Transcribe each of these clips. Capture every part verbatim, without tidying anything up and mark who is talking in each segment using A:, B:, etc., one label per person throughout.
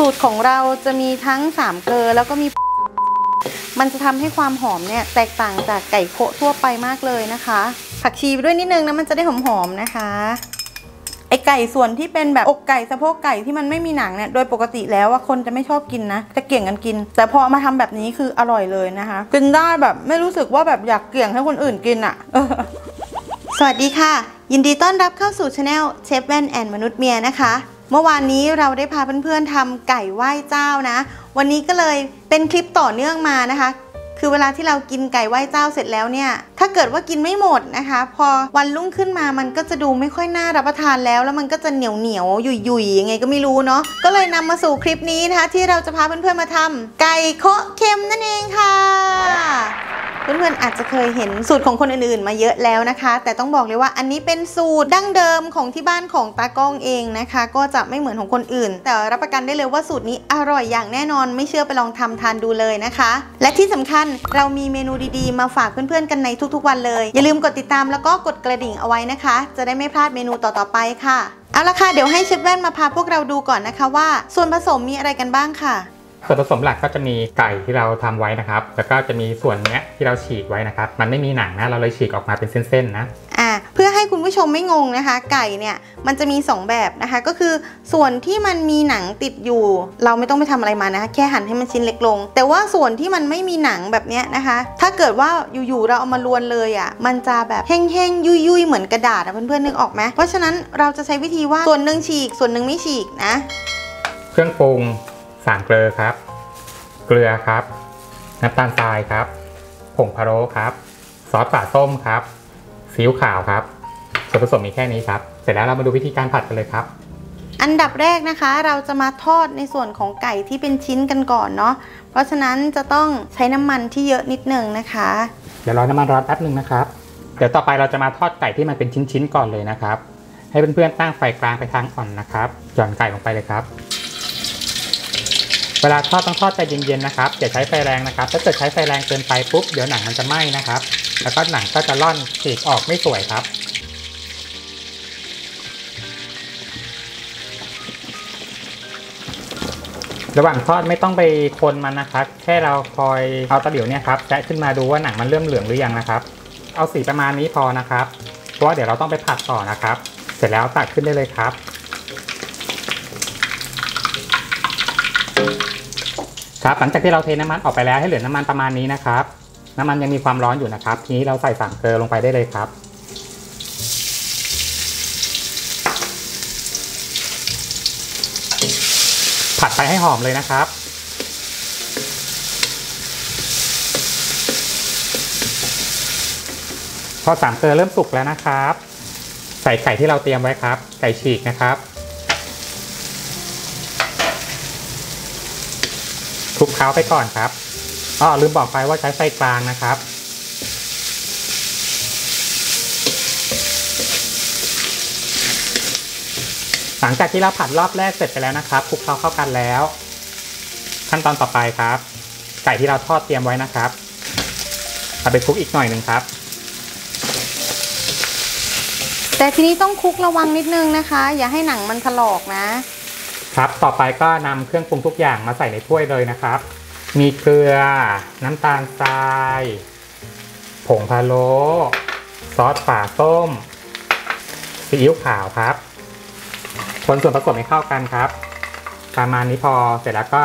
A: สูตรของเราจะมีทั้งสามเกลือแล้วก็มีมันจะทำให้ความหอมเนี่ยแตกต่างจากไก่โคะทั่วไปมากเลยนะคะผักชีไปด้วยนิดนึงนะมันจะได้หอมๆนะคะไอไก่ส่วนที่เป็นแบบอกไก่สะโพกไก่ที่มันไม่มีหนังเนี่ยโดยปกติแล้วว่าคนจะไม่ชอบกินนะจะเกี่ยงกันกินแต่พอมาทำแบบนี้คืออร่อยเลยนะคะกินได้แบบไม่รู้สึกว่าแบบอยากเกี่ยงให้คนอื่นกินอ่ะ สวัสดีค่ะยินดีต้อนรับเข้าสู่ช anel เชฟแว่นแอนมนุษย์เมียนะคะเมื่อวานนี้เราได้พาเพื่อนๆทำไก่ไหว้เจ้านะวันนี้ก็เลยเป็นคลิปต่อเนื่องมานะคะคือเวลาที่เรากินไก่ไหว้เจ้าเสร็จแล้วเนี่ยถ้าเกิดว่ากินไม่หมดนะคะพอวันรุ่งขึ้นมามันก็จะดูไม่ค่อยน่ารับประทานแล้วแล้วมันก็จะเหนียวเหนียวหยุ่ยหยุ่ยยังไงก็ไม่รู้เนาะก็เลยนำมาสู่คลิปนี้นะคะที่เราจะพาเพื่อนๆมาทำไก่โคะเค็มนั่นเองค่ะเพื่อนๆอาจจะเคยเห็นสูตรของคนอื่นๆมาเยอะแล้วนะคะแต่ต้องบอกเลยว่าอันนี้เป็นสูตรดั้งเดิมของที่บ้านของตากล้องเองนะคะก็จะไม่เหมือนของคนอื่นแต่รับประกันได้เลยว่าสูตรนี้อร่อยอย่างแน่นอนไม่เชื่อไปลองทำทานดูเลยนะคะและที่สำคัญเรามีเมนูดีๆมาฝากเพื่อนๆกันในทุกๆวันเลยอย่าลืมกดติดตามแล้วก็กดกระดิ่งเอาไว้นะคะจะได้ไม่พลาดเมนูต่อๆไปค่ะเอาละค่ะเดี๋ยวให้เชฟแว่นมาพาพวกเราดูก่อนนะคะว่าส่วนผสมมีอะไรกันบ้างค่ะ
B: ส่วนผสมหลักก็จะมีไก่ที่เราทำไว้นะครับแล้วก็จะมีส่วนเนี้ยที่เราฉีกไว้นะครับมันไม่มีหนังนะเราเลยฉีกออกมาเป็นเส้นๆนะ
A: อ่าเพื่อให้คุณผู้ชมไม่งงนะคะไก่เนี่ยมันจะมีสองแบบนะคะก็คือส่วนที่มันมีหนังติดอยู่เราไม่ต้องไปทำอะไรมานะคะแค่หั่นให้มันชิ้นเล็กลงแต่ว่าส่วนที่มันไม่มีหนังแบบเนี้ยนะคะถ้าเกิดว่าอยู่ๆเราเอามาลวนเลยอ่ะมันจะแบบแห้งๆยุ่ยๆเหมือนกระดาษอ่ะเพื่อนๆนึกออกไหมเพราะฉะนั้นเราจะใช้วิธีว่าส่วนหนึ่งฉีกส่วนหนึ่งไม่ฉีกนะ
B: เครื่องปรุงสามเกลือครับเกลือครับน้ำตาลทรายครับผงพะโล้ครับซอสปลาส้มครับซีอิ๊วขาวครับส่วนผสมมีแค่นี้ครับเสร็จแล้วเรามาดูวิธีการผัดกันเลยครับ
A: อันดับแรกนะคะเราจะมาทอดในส่วนของไก่ที่เป็นชิ้นกันก่อนเนาะเพราะฉะนั้นจะต้องใช้น้ำมันที่เยอะนิดนึงนะคะ
B: เดี๋ยวรอน้ำมันร้อนแป๊บนึงนะครับเดี๋ยวต่อไปเราจะมาทอดไก่ที่มันเป็นชิ้นๆก่อนเลยนะครับให้เพื่อนๆตั้งไฟกลางไปทางอ่อนนะครับหย่อนไก่ลงไปเลยครับเวลาทอดต้องทอดใจเย็นๆนะครับอย่าใช้ไฟแรงนะครับถ้าเกิดใช้ไฟแรงเกินไปปุ๊บเดี๋ยวหนังมันจะไหม้นะครับแล้วก็หนังก็จะร่อนฉีกออกไม่สวยครับระหว่างทอดไม่ต้องไปคนมันนะครับแค่เราคอยเอาตะหลิวเนี่ยครับแตะขึ้นมาดูว่าหนังมันเริ่มเหลืองหรือยังนะครับเอาสีประมาณนี้พอนะครับเพราะว่าเดี๋ยวเราต้องไปผัดต่อนะครับเสร็จแล้วตักขึ้นได้เลยครับครับหลังจากที่เราเทน้ำมันออกไปแล้วให้เหลือน้ำมันประมาณนี้นะครับน้ำมันยังมีความร้อนอยู่นะครับทีนี้เราใส่สามเกลือลงไปได้เลยครับผัดไปให้หอมเลยนะครับพอสามเกลือเริ่มสุกแล้วนะครับใส่ไก่ที่เราเตรียมไว้ครับไก่ฉีกนะครับคลุกเคล้าไปก่อนครับอ๋อลืมบอกไปว่าใช้ไฟกลางนะครับหลังจากที่เราผัดรอบแรกเสร็จไปแล้วนะครับคลุกเคล้าเข้ากันแล้วขั้นตอนต่อไปครับไก่ที่เราทอดเตรียมไว้นะครับเอาไปคลุกอีกหน่อยหนึ่งครับ
A: แต่ทีนี้ต้องคลุกระวังนิดนึงนะคะอย่าให้หนังมันถลอกนะครับ
B: ต่อไปก็นำเครื่องปรุงทุกอย่างมาใส่ในถ้วยเลยนะครับมีเกลือน้ำตาลทรายผงพะโล้ซอสฝาส้มซีอิ๊วขาวครับคนส่วนผสมให้เข้ากันครับประมาณนี้พอเสร็จแล้วก็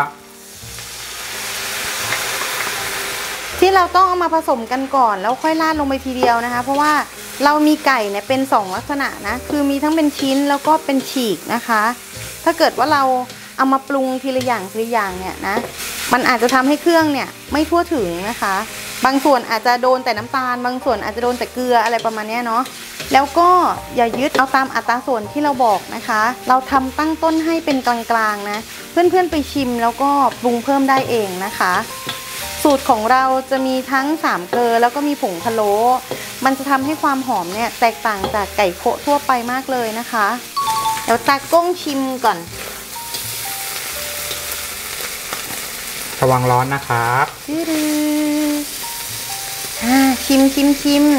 A: ที่เราต้องเอามาผสมกันก่อนแล้วค่อยราดลงไปทีเดียวนะคะเพราะว่าเรามีไก่เนี่ยเป็นสองลักษณะนะคือมีทั้งเป็นชิ้นแล้วก็เป็นฉีกนะคะถ้าเกิดว่าเราเอามาปรุงทีละอย่างทีละอย่างเนี่ยนะมันอาจจะทำให้เครื่องเนี่ยไม่ทั่วถึงนะคะบางส่วนอาจจะโดนแต่น้ำตาลบางส่วนอาจจะโดนแต่เกลืออะไรประมาณนี้เนาะแล้วก็อย่ายึดเอาตามอัตราส่วนที่เราบอกนะคะเราทำตั้งต้นให้เป็นกลางๆนะเพื่อนๆไปชิมแล้วก็ปรุงเพิ่มได้เองนะคะสูตรของเราจะมีทั้งสามเกลือแล้วก็มีผงพะโล้มันจะทำให้ความหอมเนี่ยแตกต่างจากไก่โคะทั่วไปมากเลยนะคะเดี๋ยวตากล้องชิมก่อน
B: ระวังร้อนนะครับ
A: อ่าชิมชิมชิม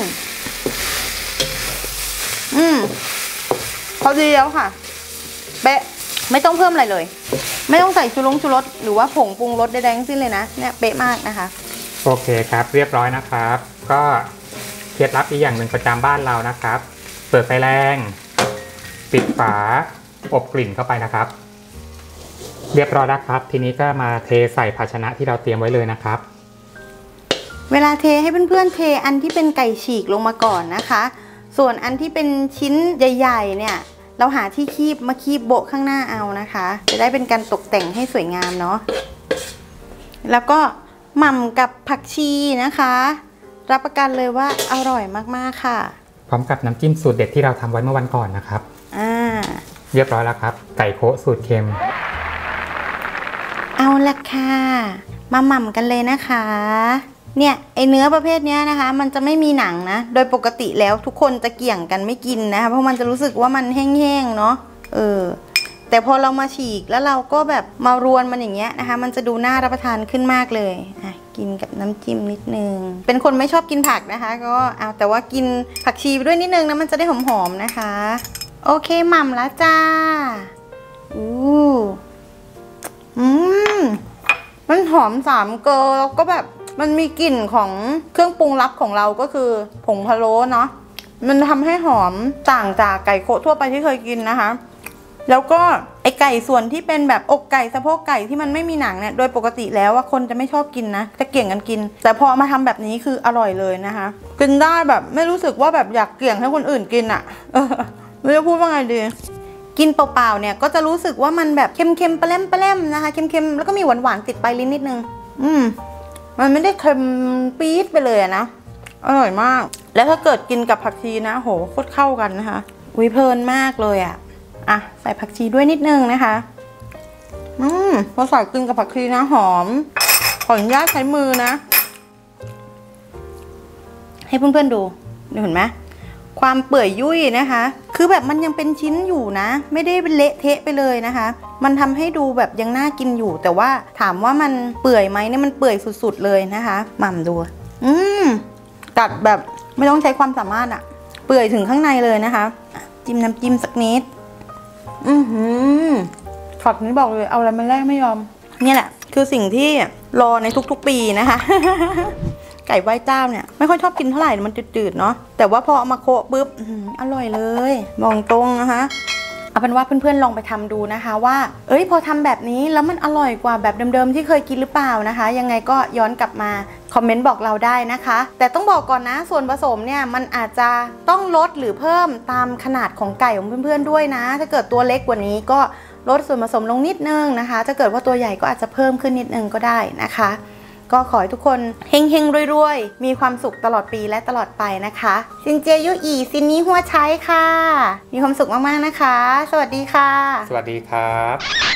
A: อืมพอดีแล้วค่ะเบ๊ะไม่ต้องเพิ่มอะไรเลยไม่ต้องใส่ชูรสชูรสหรือว่าผงปรุงรสใดๆทั้งสิ้นเลยนะเนี่ยเป๊ะมากนะคะ
B: โอเคครับเรียบร้อยนะครับก็เคล็ดลับอีกอย่างหนึ่งประจำบ้านเรานะครับเปิดไฟแรงปิดฝาอบกลิ่นเข้าไปนะครับเรียบร้อยแล้วครับทีนี้ก็มาเทใส่ภาชนะที่เราเตรียมไว้เลยนะครับ
A: เวลาเทให้เพื่อนๆเทอันที่เป็นไก่ฉีกลงมาก่อนนะคะส่วนอันที่เป็นชิ้นใหญ่ๆเนี่ยเราหาที่คีบมาคีบโบะข้างหน้าเอานะคะจะได้เป็นการตกแต่งให้สวยงามเนาะแล้วก็หม่ำกับผักชีนะคะรับประกันเลยว่าอร่อยมากๆค่ะ
B: พร้อมกับน้ำจิ้มสูตรเด็ดที่เราทำไว้เมื่อวันก่อนนะครับ
A: อ่า
B: เรียบร้อยแล้วครับไก่โคะสูตรเค็ม
A: เอาละค่ะมาหม่ำกันเลยนะคะเนี่ยไอเนื้อประเภทนี้นะคะมันจะไม่มีหนังนะโดยปกติแล้วทุกคนจะเกี่ยงกันไม่กินนะคะเพราะมันจะรู้สึกว่ามันแห้งๆเนาะเออแต่พอเรามาฉีกแล้วเราก็แบบมารวนมันอย่างเงี้ยนะคะมันจะดูน่ารับประทานขึ้นมากเลยอ่ะกินกับน้ำจิ้มนิดนึงเป็นคนไม่ชอบกินผักนะคะก็เอาแต่ว่ากินผักชีไปด้วยนิดนึงนะมันจะได้หอมๆนะคะโอเคหม่ำแล้วจ้าอู้อืมมันหอมสามเกลอแล้วก็แบบมันมีกลิ่นของเครื่องปรุงลับของเราก็คือผงพะโล้เนาะมันทำให้หอมต่างจากไก่โคะทั่วไปที่เคยกินนะคะแล้วก็ไอไก่ส่วนที่เป็นแบบอกไก่สะโพกไก่ที่มันไม่มีหนังเนี่ยโดยปกติแล้วว่าคนจะไม่ชอบกินนะจะเกี่ยงกันกินแต่พอมาทำแบบนี้คืออร่อยเลยนะคะกินได้แบบไม่รู้สึกว่าแบบอยากเกี่ยงให้คนอื่นกินอะ่ะไม่รู้จะพูดว่าไงดีกินเปล่าๆเนี่ยก็จะรู้สึกว่ามันแบบเค็มๆปลาเล่มปลาเล่มนะคะเค็มๆแล้วก็มีหวานๆติดไปลิ้นนิดนึงอืมมันไม่ได้เค็มปี๊ดไปเลยนะอร่อยมากแล้วถ้าเกิดกินกับผักชีนะโหโคตรเข้ากันนะคะวิเพลินมากเลยอ่ะอ่ะใส่ผักชีด้วยนิดนึงนะคะอืมพอใส่กินกับผักชีนะหอมขออนุญาตใช้มือนะให้เพื่อนๆดูเห็นไหมความเปื่อยยุ่ยนะคะคือแบบมันยังเป็นชิ้นอยู่นะไม่ได้เป็นเละเทะไปเลยนะคะมันทำให้ดูแบบยังน่ากินอยู่แต่ว่าถามว่ามันเปื่อยไหมเนี่ยมันเปื่อยสุดๆเลยนะคะหม่ำดูอืมกัดแบบไม่ต้องใช้ความสามารถอะเปื่อยถึงข้างในเลยนะคะจิ้มน้ำจิ้มสักนิดอือหือช็อตนี้บอกเลยเอาอะไรมาแลกไม่ยอมเนี่ยแหละคือสิ่งที่รอในทุกๆปีนะคะไก่ไหว้เจ้าเนี่ยไม่ค่อยชอบกินเท่าไหร่มันจืดๆเนาะแต่ว่าพอเอามาโคะปุ๊บอร่อยเลยมองตรงนะคะเอาเป็นว่าเพื่อนๆลองไปทำดูนะคะว่าเอ้ยพอทำแบบนี้แล้วมันอร่อยกว่าแบบเดิมๆที่เคยกินหรือเปล่านะคะยังไงก็ย้อนกลับมาคอมเมนต์บอกเราได้นะคะแต่ต้องบอกก่อนนะส่วนผสมเนี่ยมันอาจจะต้องลดหรือเพิ่มตามขนาดของไก่ของเพื่อนๆด้วยนะถ้าเกิดตัวเล็กกว่านี้ก็ลดส่วนผสมลงนิดนึงนะคะถ้าเกิดว่าตัวใหญ่ก็อาจจะเพิ่มขึ้นนิดนึงก็ได้นะคะก็ขอให้ทุกคนเฮงเฮงรวยๆมีความสุขตลอดปีและตลอดไปนะคะซินเจยุอีซินนี้หัวใช้ค่ะมีความสุขมากๆนะคะสวัสดีค่ะ
B: สวัสดีครับ